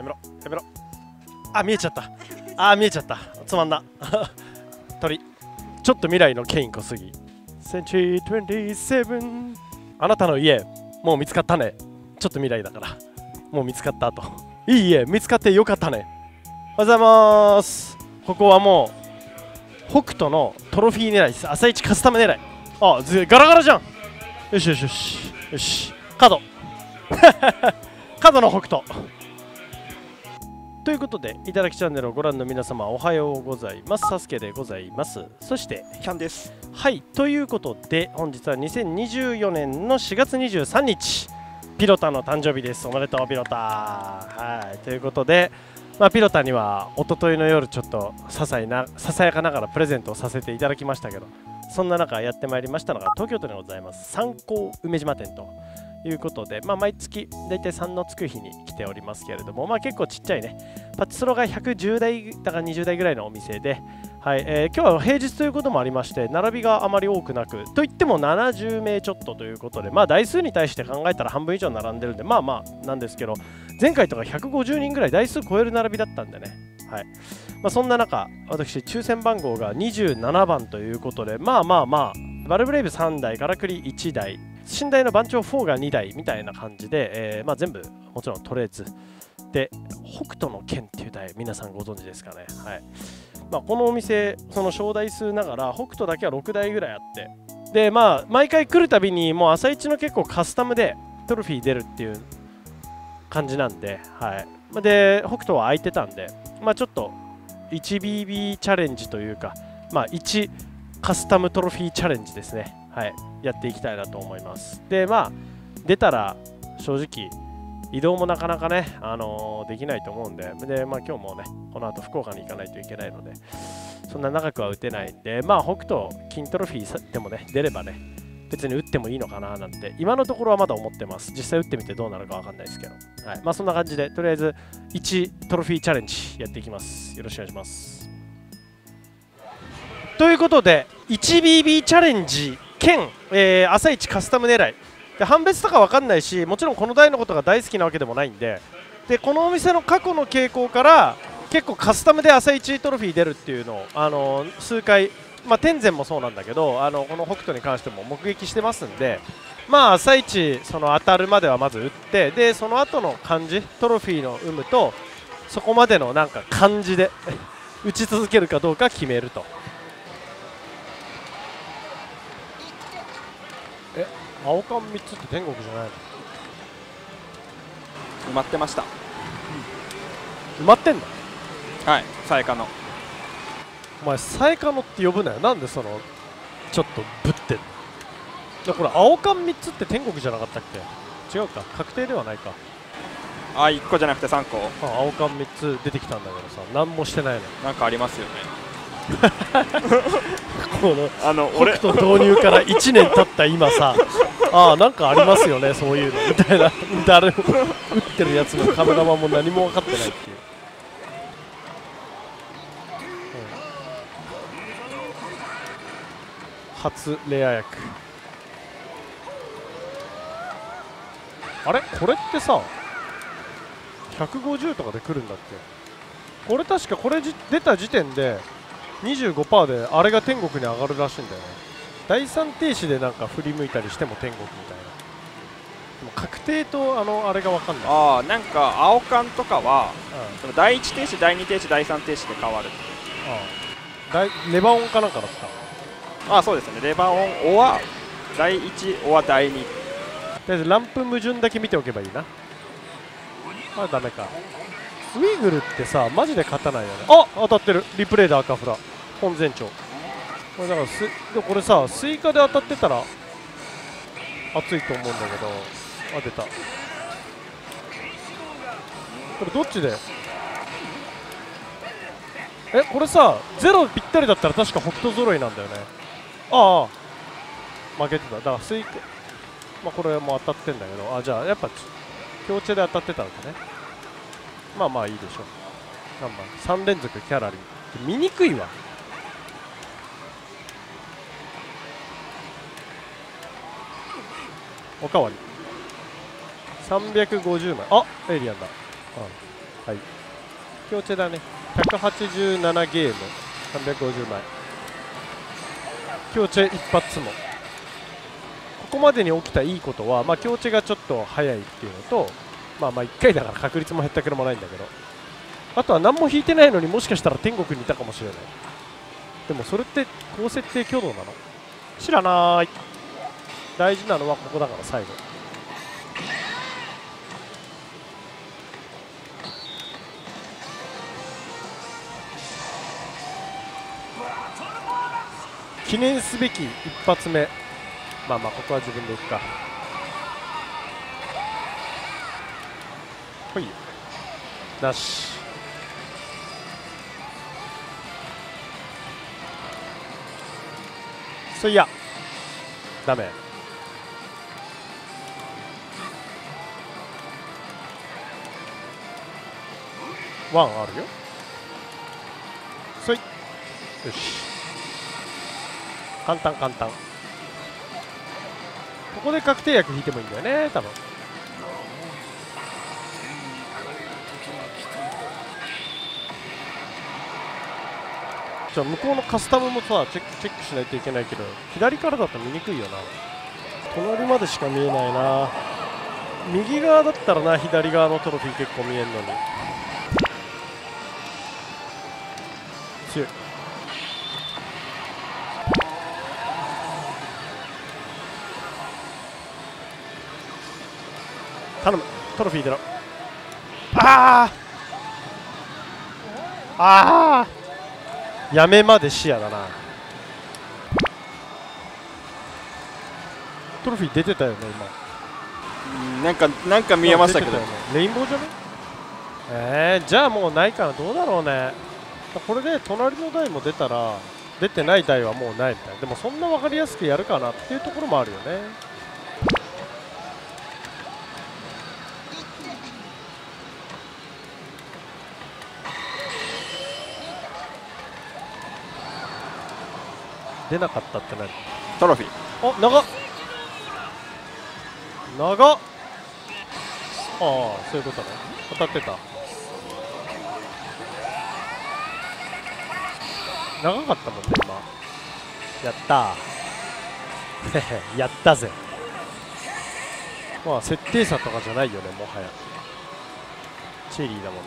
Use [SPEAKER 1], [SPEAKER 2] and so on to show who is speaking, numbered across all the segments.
[SPEAKER 1] やめろやめろ。あ、見えちゃった。あ、見えちゃった。つまんな。鳥。ちょっと未来のケイン小杉。センチュリー27。あなたの家、もう見つかったね。ちょっと未来だから。もう見つかった後。いい家、見つかってよかったね。おはようございます。ここはもう、北斗のトロフィー狙いです。朝一カスタム狙い。あ、ガラガラじゃん。よしよしよし。よし。角。角の北斗。ということで、いただきチャンネルをご覧の皆様、おはようございます。サスケでございます。そして、
[SPEAKER 2] キャンです。
[SPEAKER 1] はい、ということで、本日は2024年の4月23日、ピロタの誕生日です。おめでとう、ピロタ。はい、ということで、ピロタには一昨日の夜、ちょっとささやかながらプレゼントをさせていただきましたけど、そんな中、やってまいりましたのが東京都でございます、三幸梅島店と。いうことで、毎月大体3のつく日に来ておりますけれども、結構ちっちゃいね、パチスロが110台だか20台ぐらいのお店で、はい、今日は平日ということもありまして、並びがあまり多くなく、といっても70名ちょっとということで、台数に対して考えたら半分以上並んでるんで、なんですけど、前回とか150人ぐらい台数超える並びだったんでね、はい。そんな中、私、抽選番号が27番ということで、バルブレイブ3台、ガラクリ1台、寝台の番長4が2台みたいな感じで、全部もちろん取れずで、北斗の拳っていう台皆さんご存知ですかね。はい。このお店、その小台数ながら北斗だけは6台ぐらいあって、で毎回来るたびにもう朝一の結構カスタムでトロフィー出るっていう感じなんで、はい。で北斗は空いてたんで、ちょっと 1BB チャレンジというか、1カスタムトロフィーチャレンジですね。はい、やっていきたいなと思います。で、出たら正直、移動もなかなかね、できないと思うんで、今日もね、この後福岡に行かないといけないので、そんな長くは打てないんで、北斗金トロフィーでもね、出ればね、別に打ってもいいのかななんて、今のところはまだ思ってます。実際打ってみてどうなるかわかんないですけど、はい、そんな感じで、とりあえず1トロフィーチャレンジやっていきます。よろしくお願いします。ということで、1BB チャレンジ兼、朝一カスタム狙いで、判別とか分かんないし、もちろんこの台のことが大好きなわけでもないんで、このお店の過去の傾向から結構カスタムで朝一トロフィー出るっていうのを数回、天前もそうなんだけど、この北斗に関しても目撃してますんで、朝一その当たるまではまず打って、でその後の感じ、トロフィーの有無とそこまでのなんか感じで打ち続けるかどうか決めると。青缶3つって天国じゃないの？
[SPEAKER 2] 埋まってました。
[SPEAKER 1] 埋まってんの？
[SPEAKER 2] はい、さえかの。
[SPEAKER 1] お前、さえかのって呼ぶなよ。なんでその、ちょっとぶってんの？これ、青缶3つって天国じゃなかったっけ？違うか、確定ではないか。
[SPEAKER 2] 1個じゃなくて3個。
[SPEAKER 1] 青缶3つ出てきたんだけどさ、何もしてないの。
[SPEAKER 2] なんかありますよね。
[SPEAKER 1] この北斗導入から1年経った今さ、なんかありますよね、そういうのみたいな、誰も打ってるやつもカメラマンも何も分かってないっていう、初レア役。あれこれってさ、150とかで来るんだっけ？これ確かこれ出た時点で25% であれが天国に上がるらしいんだよね。第3停止でなんか振り向いたりしても天国みたいな。でも確定とあれが分かんない。
[SPEAKER 2] なんか青缶とかは、第1停止、第2停止、第3停止で変わる。
[SPEAKER 1] レバーオンかなんかだった。
[SPEAKER 2] そうですね。レバーオン、おは第1、おは第2。
[SPEAKER 1] とりあえずランプ矛盾だけ見ておけばいいな。ダメか。ウィグルってさ、マジで勝たないよね。当たってる。リプレイで赤フラ。本前長。これだからでもこれさ、スイカで当たってたら熱いと思うんだけど、出た。これどっちでこれさ、ゼロぴったりだったら確か北斗揃いなんだよね。負けてた。だからスイカ、これも当たってんだけど、じゃあやっぱ強チェで当たってたんだね。いいでしょう。何番 ?3 連続キャラリー。見にくいわ。おかわり。350枚。エイリアンだ。 はい、強チェだね。187ゲーム350枚、強チェ一発も。ここまでに起きたいいことは、まあ、強チェがちょっと早いっていうのと、まあ1回だから確率も減ったけどもないんだけど、あとは何も引いてないのにもしかしたら天国にいたかもしれない。でもそれって高設定挙動なの？知らない。大事なのはここだから最後。記念すべき一発目。まあまあここは自分でいくか。ほいよ。なし。そいやダメ。ワンあるよ。そい。よし、簡単簡単。ここで確定薬引いてもいいんだよね多分。じゃあ向こうのカスタムもさチェックしないといけないけど、左からだと見にくいよな。隣までしか見えないな。右側だったらな、左側のトロフィー結構見えんのに。強い。頼む、トロフィー出ろ。ああやめまで視野だな。トロフィー出てたよね
[SPEAKER 2] なんか見えましたけど、
[SPEAKER 1] ね、レインボーじゃね。じゃあもうないかな。どうだろうね。これで隣の台も出たら、出てない台はもうないみたい。でもそんな分かりやすくやるかなっていうところもあるよね。出なかったってなる。
[SPEAKER 2] トロフィー。
[SPEAKER 1] あ、長っ長っ。ああそういうことね。当たってた。長かったもんね今。やったーやったぜ。まあ設定差とかじゃないよね、もはやチェリーだもんね。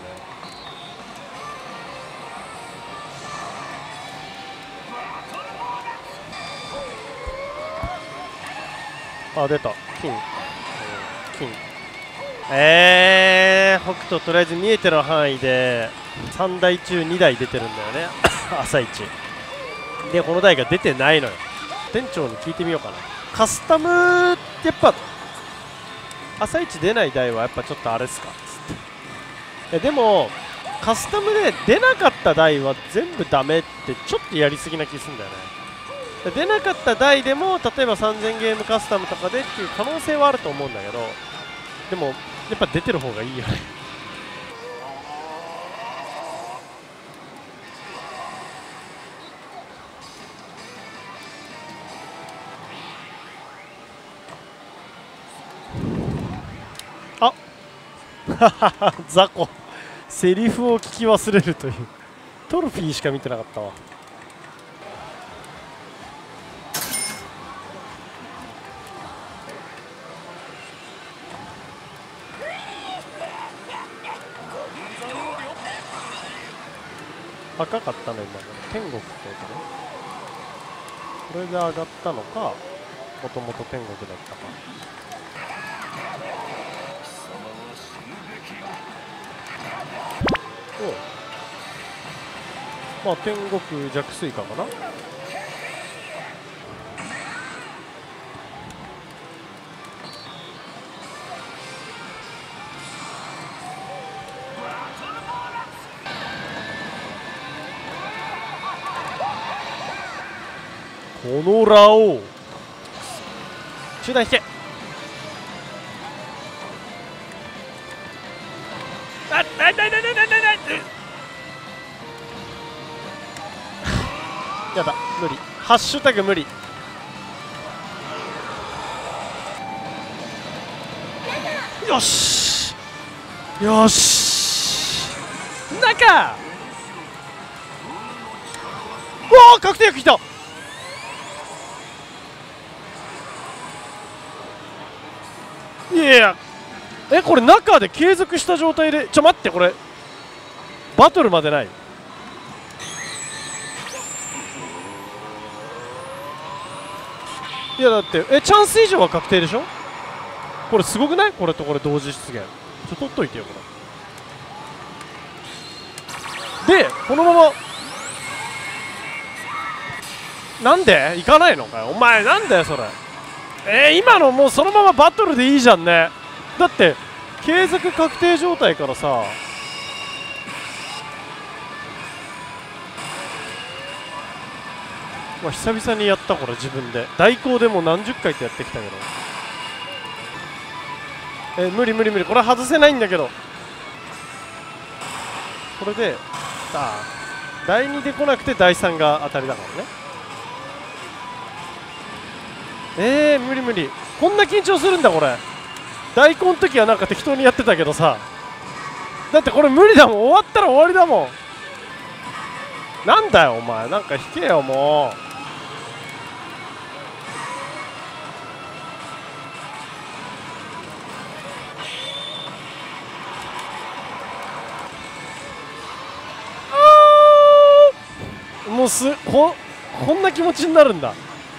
[SPEAKER 1] あ、出た金、金。北斗とりあえず見えてる範囲で3台中2台出てるんだよね朝一で、この台が出てないのよ。店長に聞いてみようかな。カスタムってやっぱ朝一出ない台はやっぱちょっとあれっすかっつって。でもカスタムで出なかった台は全部ダメってちょっとやりすぎな気するんだよね。出なかった台でも例えば3000ゲームカスタムとかでっていう可能性はあると思うんだけど、でもやっぱ出てる方がいいよねあ雑魚、セリフを聞き忘れるという。トロフィーしか見てなかったわ。赤かったの今の天国ってことね。これで上がったのか、もともと天国だったか。まあ天国弱水かな。このラオウ中段引け。やだ無理。ハッシュタグ無理。よしよし中おお確定薬きた。いやいやこれ中で継続した状態で待って、これバトルまでない。いやだってチャンス以上は確定でしょ。これすごくない？これとこれ同時出現。取っといてよこれで。このままなんで行かないのかよお前。なんだよそれ。今のもうそのままバトルでいいじゃんね。だって継続確定状態からさ、久々にやったこれ自分で。代行でも何十回ってやってきたけど、無理無理無理、これ外せないんだけど。これでさあ第2で来なくて第3が当たりだからね。無理無理。こんな緊張するんだこれ。代行の時はなんか適当にやってたけどさ、だってこれ無理だもん。終わったら終わりだもん。なんだよお前、なんか引けよもう。もうこんな気持ちになるんだ。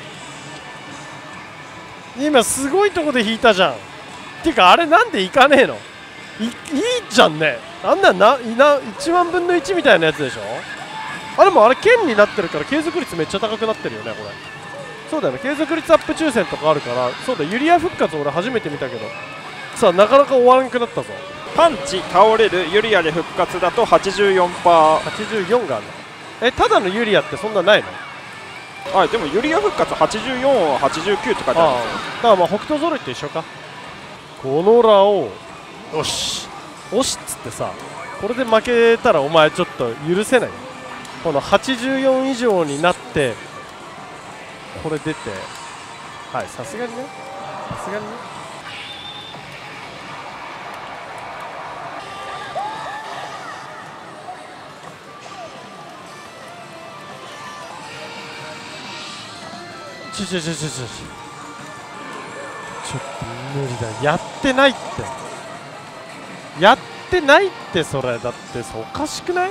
[SPEAKER 1] 今すごいとこで引いたじゃん。っていうかあれなんでいかねえの。いいじゃんね。あんなん1万分の1みたいなやつでしょ。でもあれ剣になってるから継続率めっちゃ高くなってるよねこれ。そうだよね、継続率アップ抽選とかあるから。そうだ、ユリア復活俺初めて見たけどさあ、なかなか終わらなくなったぞ。
[SPEAKER 2] パンチ倒れるユリアで復活だと 84%。
[SPEAKER 1] 84があるの。ただのユリアってそんなないの？
[SPEAKER 2] でもユリア復活84、89って書いてあるんですよ。
[SPEAKER 1] だからまあ北斗揃いと一緒か。このラをよしっつってさ、これで負けたらお前ちょっと許せない。この84以上になってこれ出て、さすがにね。ちょっと無理だ。やってないってそれ。だっておかしくない？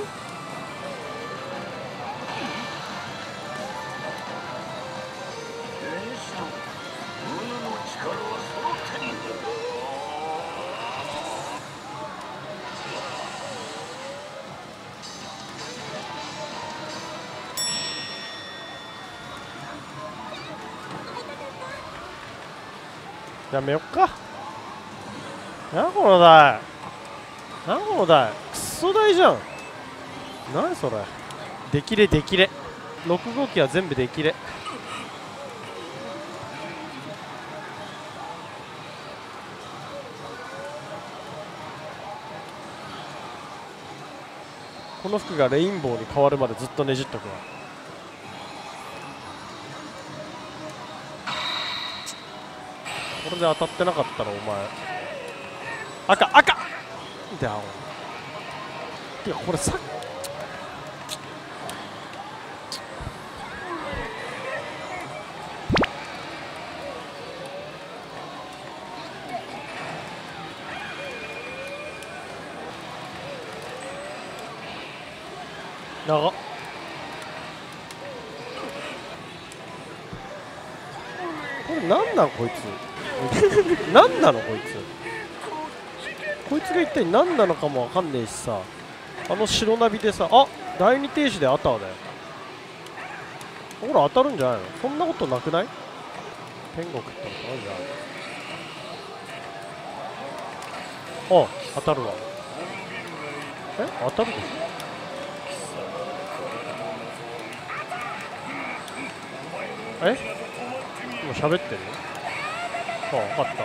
[SPEAKER 1] やめよっか。なんこの台クソ台じゃん。何それ。出切れ6号機は全部出切れ。この服がレインボーに変わるまでずっとねじっとくわ。これで当たってなかったらお前赤で青。てかこれ長っ。これなんなんこいつなんなのこいつ。こいつが一体何なのかもわかんねえしさ。白ナビでさ、第2停止でアターだよ。ほら当たるんじゃないの。そんなことなくない？天国ってのかな。じゃあ当たるわ。当たるでしょ。今喋ってる？分かった。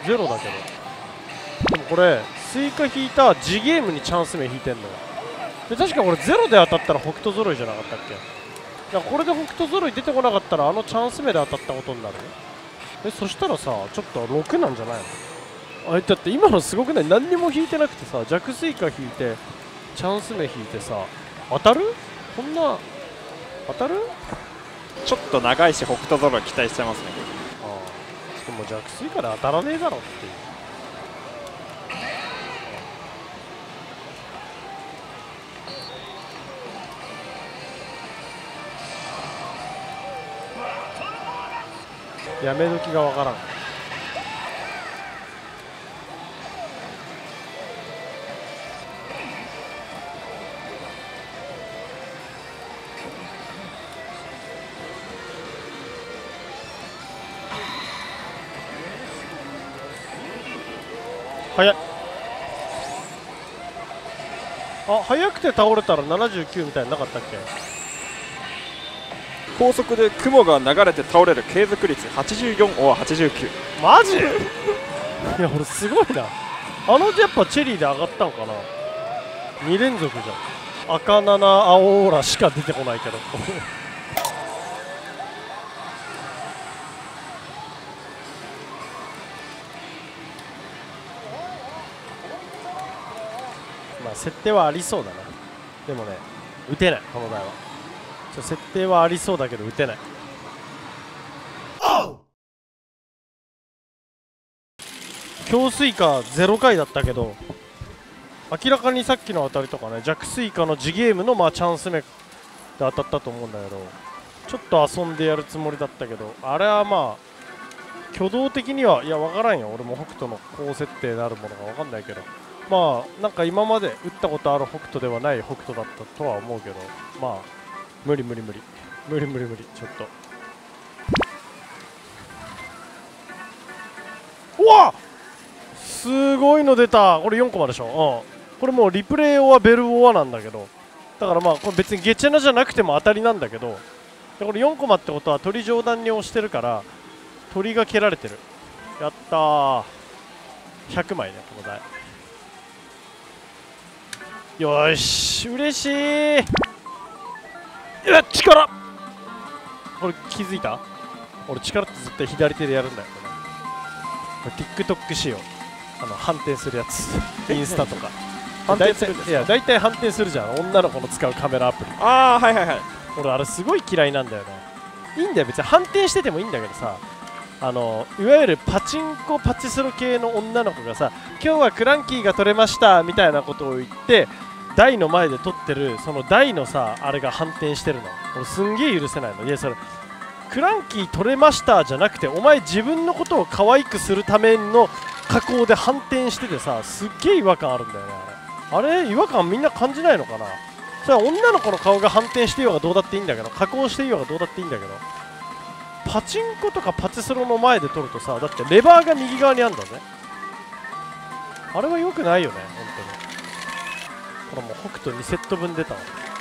[SPEAKER 1] ゼロだけど。でもこれスイカ引いたGゲームにチャンス目引いてんのよ。で確かこれゼロで当たったら北斗揃いじゃなかったっけ。だからこれで北斗揃い出てこなかったらチャンス目で当たったことになる。そしたらさちょっと6なんじゃないの。だって今のすごくない？何にも引いてなくてさ、弱スイカ引いてチャンス目引いてさ当たる？こんな当たる？
[SPEAKER 2] ちょっと長いし北斗ゾロ期待しちゃいますね。
[SPEAKER 1] ああ、しかも弱水から当たらねえだろっていう。やめ時がわからん。早い。あ、早くて倒れたら79みたいなのなかったっけ？
[SPEAKER 2] 高速で雲が流れて倒れる継続率84オア89。
[SPEAKER 1] マジ？いや俺すごいな。やっぱチェリーで上がったんかな。2連続じゃん。赤7青オーラしか出てこないけどまあ設定はありそうだな。でもね打てないこの台は。設定はありそうだけど打てない。強水化0回だったけど明らかにさっきの当たりとかね弱水化の次ゲームのまあチャンス目で当たったと思うんだけど、ちょっと遊んでやるつもりだったけど、あれはまあ挙動的にはいや分からんよ。俺も北斗の高設定であるものが分かんないけど、まあなんか今まで打ったことある北斗ではない北斗だったとは思うけど、まあ無理ちょっと。うわっすごいの出た。これ4コマでしょ。これもうリプレイオアベルオアなんだけど、だからまあこれ別にゲチェナじゃなくても当たりなんだけど、でこれ4コマってことは鳥上段に押してるから鳥が蹴られてる。やったー。100枚ねこの台。よーし嬉しい。うわ力、これ気づいた？俺力って絶対左手でやるんだよ。これ TikTok 仕様、反転するやつインスタとか
[SPEAKER 2] 反転するんですか？
[SPEAKER 1] いや大体反転するじゃん、女の子の使うカメラアプリ。
[SPEAKER 2] ああはいはいはい。
[SPEAKER 1] 俺あれすごい嫌いなんだよね。いいんだよ別に反転しててもいいんだけどさ、いわゆるパチンコパチスロ系の女の子がさ今日はクランキーが取れましたみたいなことを言って台の前で撮ってるその台のさあれが反転してるの俺すんげえ許せないの。いやそれクランキー取れましたじゃなくてお前自分のことを可愛くするための加工で反転しててさ、すっげえ違和感あるんだよね。あれ違和感みんな感じないのかな。それは女の子の顔が反転してようがどうだっていいんだけど、加工してようがどうだっていいんだけど、パチンコとかパチスロの前で撮るとさだってレバーが右側にあるんだぜ。あれは良くないよね本当に。これもう北斗2セット分出たわ。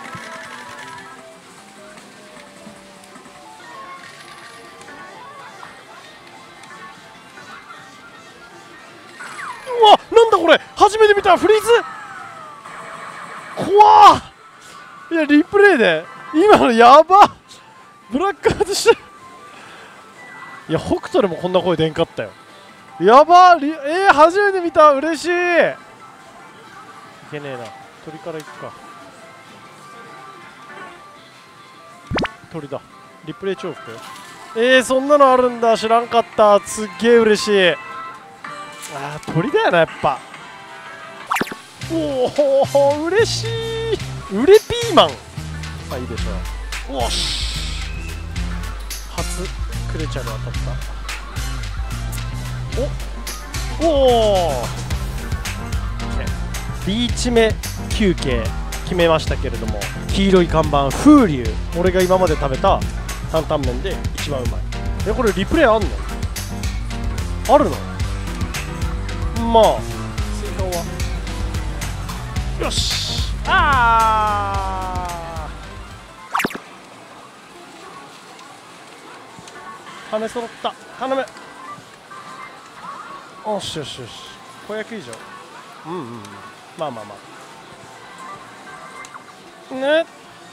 [SPEAKER 1] うわなんだこれ初めて見た。フリーズ怖っ。いやリプレイで今のやばブラックアウトしてる。いや北斗でもこんな声出んかったよ。やば初めて見た。嬉しい。いけねえな。鳥から行くか。鳥だ。リプレイ重複。そんなのあるんだ。知らんかった。すっげえ嬉しい。あー鳥だよなやっぱ。おお嬉しい。ウレピーマンあいいでしょう。おし初クレチャル当たった。おビーチ目休憩決めましたけれども、黄色い看板風流、俺が今まで食べた担々麺で一番うまい。これリプレイあんの？あるの？まあ追加はよし。羽揃った。頼む。よしよしよし。500以上。まあね。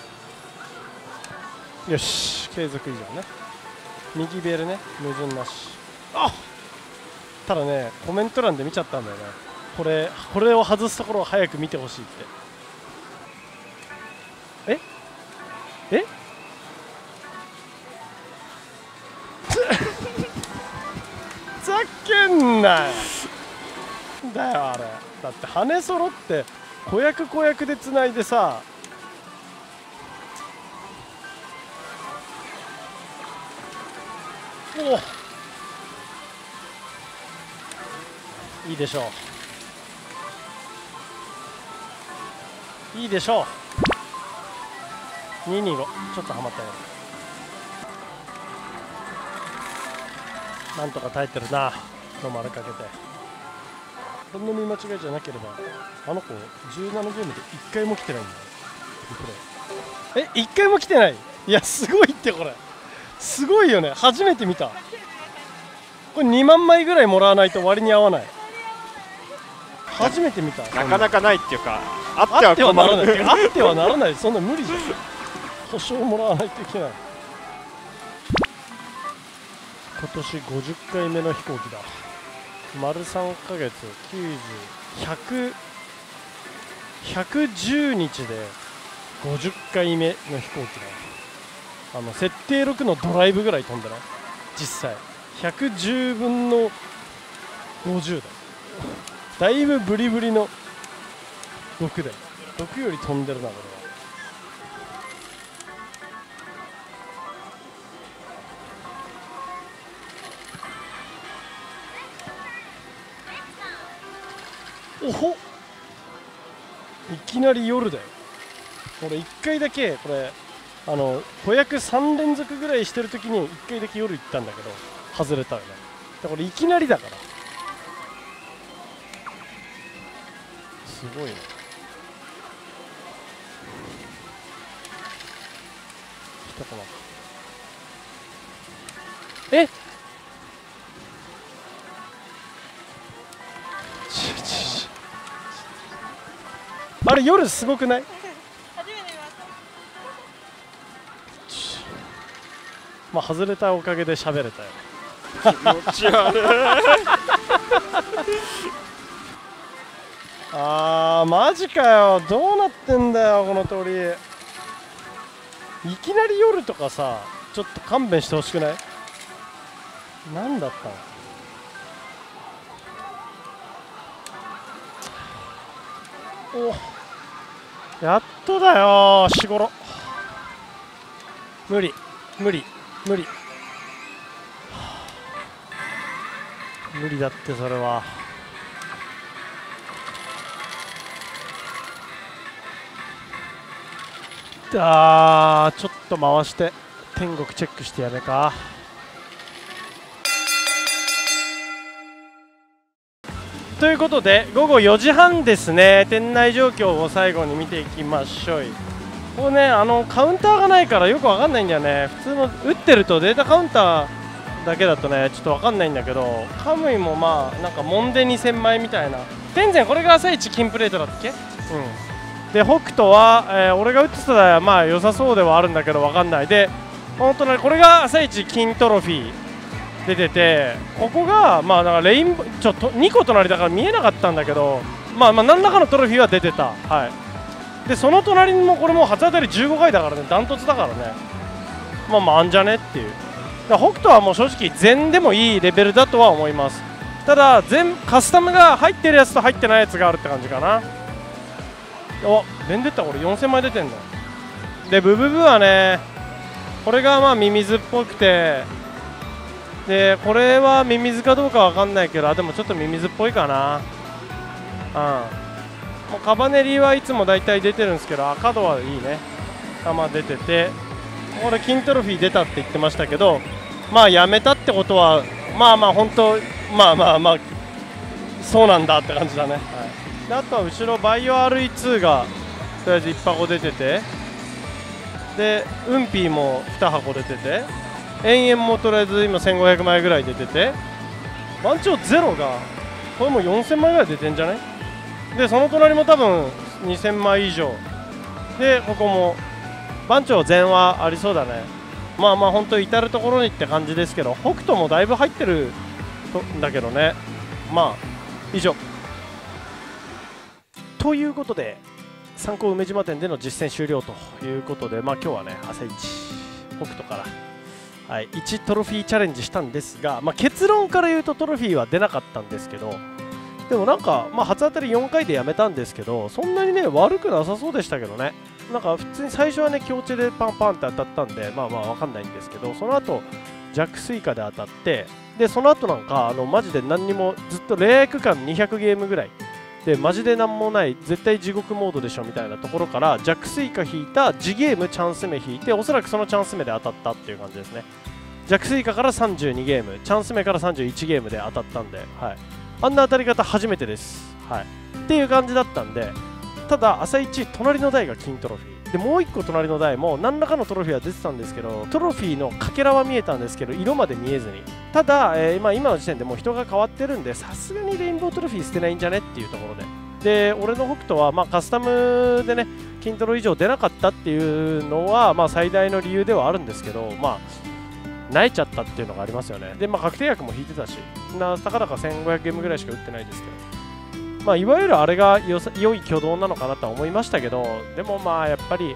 [SPEAKER 1] よし継続以上ね。右ベルね矛盾なし。ただねコメント欄で見ちゃったんだよね。これを外すところを早く見てほしいって。 えふざけんなよだよあれだって羽揃って子役子役でつないでさいいでしょういいでしょう225ちょっとはまったよなんとか耐えてるなの丸かけてこの見間違いじゃなければあの子17ゲームで1回も来てないんだよリプレイ1回も来てないいやすごいってこれすごいよね初めて見たこれ2万枚ぐらいもらわないと割に合わない初めて見た
[SPEAKER 2] なかなかないっていうかあ
[SPEAKER 1] ってはならないあってはならないそんな無理じゃん保証もらわないといけない今年50回目の飛行機だ丸3ヶ月110日で50回目の飛行機だ設定6のドライブぐらい飛んでない実際110分の50だだいぶブリブリの6だよ6より飛んでるなこれはおほいきなり夜だよこれ1回だけこれ子役3連続ぐらいしてるときに1回だけ夜行ったんだけど外れたよねだからいきなりだからすごいね来たかなえあれ夜すごくないまあ外れたおかげで喋れたよ
[SPEAKER 2] 気持ち悪い
[SPEAKER 1] マジかよどうなってんだよこの鳥いきなり夜とかさちょっと勘弁してほしくない何だったのおやっとだよしごろ無理無理無理無理だってそれはちょっと回して天国チェックしてやめかということで午後4時半ですね店内状況を最後に見ていきましょうこれねカウンターがないからよくわかんないんだよね普通の打ってるとデータカウンターだけだとねちょっとわかんないんだけどカムイもまあなんかモンデ2000枚みたいな天然これが朝一金プレートだっけで北斗は、俺が打ってたらまあ良さそうではあるんだけどわかんないで本当にこれが朝一金トロフィー出ててここがまあなんかレインボーちょっと2個隣だから見えなかったんだけどまあ何らかのトロフィーは出てたはいでその隣にもこれも初当たり15回だからねダントツだからねまああんじゃねっていう北斗はもう正直全でもいいレベルだとは思いますただカスタムが入ってるやつと入ってないやつがあるって感じかなおベンデッタこれ4000枚出てんだでブブブはねこれがまあミミズっぽくてでこれはミミズかどうかわかんないけどでもちょっとミミズっぽいかなもうカバネリはいつもだいたい出てるんですけど赤度はいいねまあ出ててこれ金トロフィー出たって言ってましたけどまあやめたってことはまあ本当まあそうなんだって感じだね、であとは後ろバイオ RE2 がとりあえず1箱出ててでウンピーも2箱出てて延々もとりあえず今1500枚ぐらい出てて番長ゼロがこれも4000枚ぐらい出てんじゃないでその隣も多分2000枚以上でここも番長全はありそうだねまあ本当至る所にって感じですけど北斗もだいぶ入ってるんだけどねまあ以上ということで参考梅島店での実践終了ということで、今日はね朝一北斗から、1トロフィーチャレンジしたんですが、結論から言うとトロフィーは出なかったんですけど、でもなんか、初当たり4回でやめたんですけど、そんなにね悪くなさそうでしたけどね。なんか普通に最初はね強打でパンパンって当たったんで、分かんないんですけど、その後弱スイカで当たって、でその後なんかマジで何にもずっと恋愛区間200ゲームぐらいでマジで何もない絶対地獄モードでしょみたいなところから弱スイカ引いた地ゲームチャンス目引いて、おそらくそのチャンス目で当たったっていう感じですね。弱スイカから32ゲーム、チャンス目から31ゲームで当たったんで、あんな当たり方初めてです、っていう感じだったんで、ただ朝一隣の台が金トロフィーで、もう1個隣の台も何らかのトロフィーは出てたんですけど、トロフィーのかけらは見えたんですけど色まで見えずに、ただ、今の時点でもう人が変わってるんで、さすがにレインボートロフィー捨てないんじゃねっていうところで、俺の北斗はカスタムでね金トロ以上出なかったっていうのは最大の理由ではあるんですけど、萎えちゃったっていうのがありますよね。で確定薬も引いてたし、たかだか1500ゲームぐらいしか打ってないですけど、いわゆるあれが良い挙動なのかなとは思いましたけど、でもやっぱり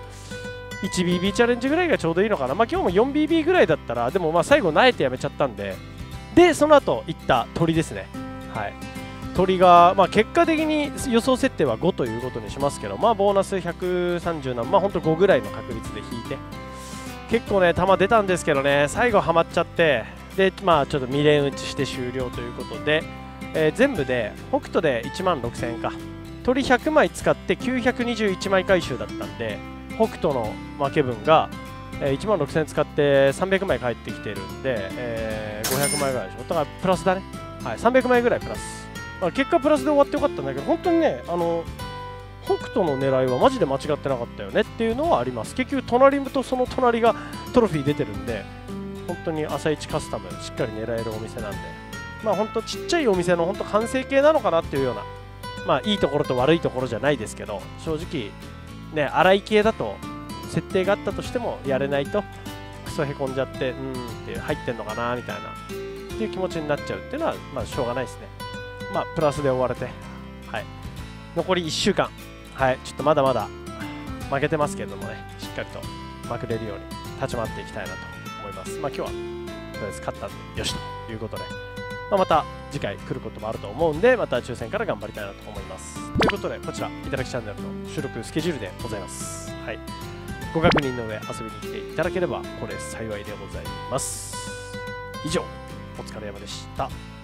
[SPEAKER 1] 1BB チャレンジぐらいがちょうどいいのかな。今日も 4BB ぐらいだったら、でも最後萎えてやめちゃったんで、その後いった鳥ですね。鳥が、結果的に予想設定は5ということにしますけど、ボーナス130何、ほんと5ぐらいの確率で引いて、結構ね球出たんですけどね、最後はまっちゃって、でちょっと未練打ちして終了ということで、全部で北斗で1万6000円か、鳥100枚使って921枚回収だったんで、北斗の負け分が、1万6000円使って300枚返ってきてるんで、500枚ぐらいでしょ。だからプラスだね。300枚ぐらいプラス。結果プラスで終わってよかったんだけど、本当にね北斗の狙いはマジで間違ってなかったよねっていうのはあります。結局隣とその隣がトロフィー出てるんで、本当に朝一カスタムしっかり狙えるお店なんで、本当ちっちゃいお店の本当完成形なのかなっていうような、いいところと悪いところじゃないですけど、正直ね荒い系だと設定があったとしてもやれないとクソへこんじゃって、って入ってんのかなみたいなっていう気持ちになっちゃうっていうのはしょうがないですね。プラスで終われて、残り1週間、ちょっとまだまだ負けてますけれどもね、しっかりとまくれるように立ち回っていきたいなと思います。今日はとりあえず勝ったんでよしということで、また次回来ることもあると思うんで、また抽選から頑張りたいなと思います。ということで、こちらいただきチャンネルの収録スケジュールでございます。ご確認の上遊びに来ていただければこれ幸いでございます。以上、お疲れ様でした。